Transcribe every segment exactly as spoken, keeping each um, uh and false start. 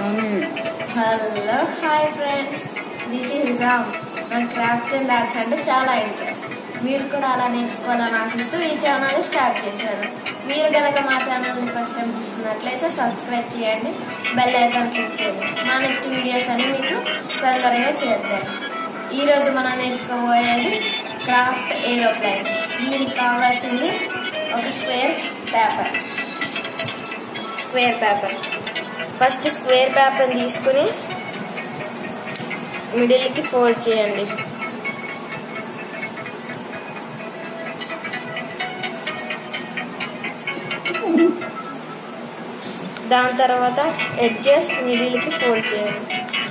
Hello hi friends, this is Ram. నాకు craft and arts అంటే చాలా ఇంట్రెస్ట్. మీరు కూడా అలా నేర్చుకోవాలని ఆశిస్తూ ఈ ఛానల్ స్టార్ట్ చేశాను. మీరు కనుక మా ఛానల్ని ఫస్ట్ టైం చూస్తున్నట్లయితే సబ్స్క్రైబ్ చేయండి, బెల్ ఐకాన్ క్లిక్ చేయండి. మా నెక్స్ట్ వీడియోస్ అని మీకు తొందరగా చేరుతాయి. ఈరోజు మనం నేర్చుకోబోయేది క్రాఫ్ట్ ఏరోప్లేన్. దీనికి కావాల్సింది ఒక square paper square paper first square paper తీసుకుని మిడిల్కి ఫోల్డ్ చేయండి. దాని తర్వాత ఎడ్జెస్ మిడిల్కి ఫోల్డ్ చేయండి.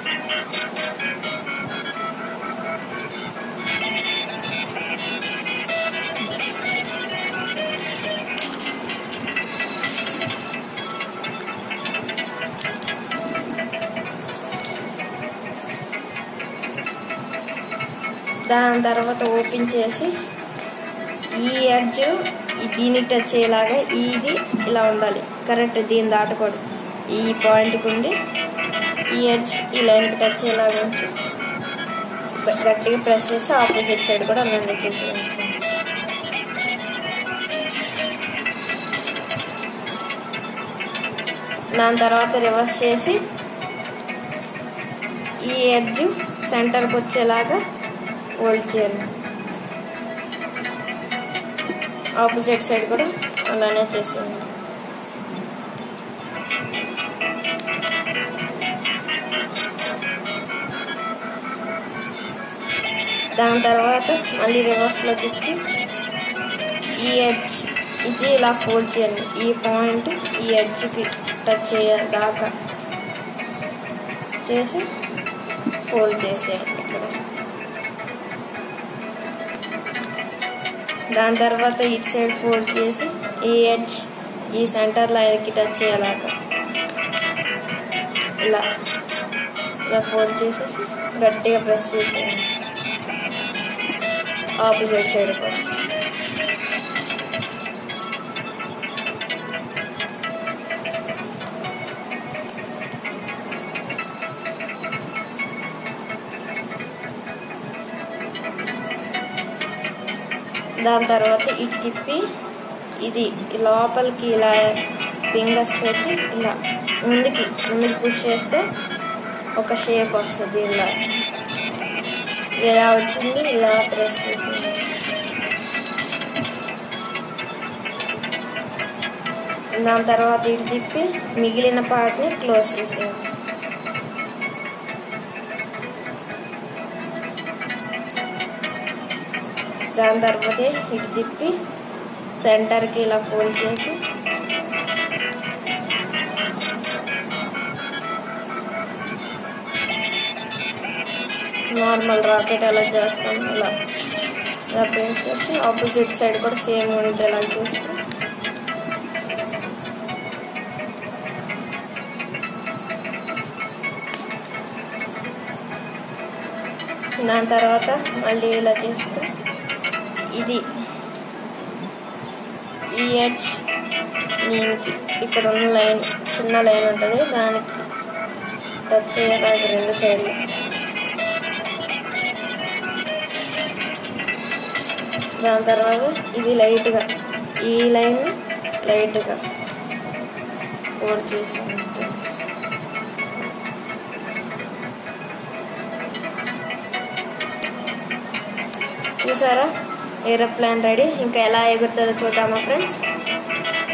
దాని తర్వాత ఓపెన్ చేసి ఈ ఎడ్జ్ దీనికి టచ్ అయ్యేలాగా ఇది ఇలా ఉండాలి. కరెక్ట్ దీన్ని దాటకూడదు. ఈ పాయింట్కి ఉండి ఈ ఎడ్జ్ ఈ లైన్కి టచ్ అయ్యేలాగా ఉంచి గట్టిగా ప్రెస్ చేసి ఆపోజిట్ సైడ్ కూడా అలానే చేసేయాలి. దాని తర్వాత రివర్స్ చేసి ఈ ఎడ్జ్ సెంటర్కి వచ్చేలాగా ఫోల్డ్ చేయాలి. ఆపోజిట్ సైడ్ కూడా అలానే చేసేయాలి. దాని తర్వాత మళ్ళీ రివర్స్లో తిప్పి ఈ ఎడ్జ్ ఇది ఇలా ఫోల్డ్ చేయండి. ఈ పాయింట్ ఈ ఎడ్జ్కి టచ్ చేయాలి దాకా చేసి ఫోల్డ్ చేసేయండి ఇక్కడ. దాని తర్వాత ఇటు సైడ్ ఫోల్డ్ చేసి ఈ ఎడ్జ్ ఈ సెంటర్ లైన్కి టచ్ చేయాలాక ఇలా ఇలా ఫోల్డ్ చేసేసి గట్టిగా ప్రెస్ చేసేయండి. ఆపోజిట్ సైడ్ కూడా దాని తర్వాత ఇటు తిప్పి ఇది లోపలికి ఇలా ఫింగర్స్ పెట్టి ఇలా ముందుకి ముందుకు పుష్ చేస్తే ఒక షేప్ వస్తుంది. ఇలా ఇలా వచ్చింది. ఇలా ప్రెస్ చేసింది. దాని తర్వాత ఇటు తిప్పి మిగిలిన పార్ట్ని క్లోజ్ చేసేయండి. దాని తర్వాత ఇటు తిప్పి సెంటర్కి ఇలా ఫోల్డ్ చేసి నార్మల్ రాకెట్ అలా చేస్తాం. ఇలా ఇలా ప్రెస్ చేసి ఆపోజిట్ సైడ్ కూడా సేమ్ ఉండేలా చూస్తూ దాని తర్వాత మళ్ళీ ఇలా చేస్తూ ఇది ఈ ఎడ్జ్ దీనికి ఇక్కడ ఉన్న లైన్ చిన్న లైన్ ఉంటుంది, దానికి టచ్ అయ్యేలాగా రెండు సైడ్లు దాని తర్వాత ఇది లైట్గా ఈ లైన్ లైట్గా ఫోల్డ్ చేసి చూసారా? Aeroplane ready. ఇంకా ఎలా ఎగురుతుందో చూద్దామా ఫ్రెండ్స్?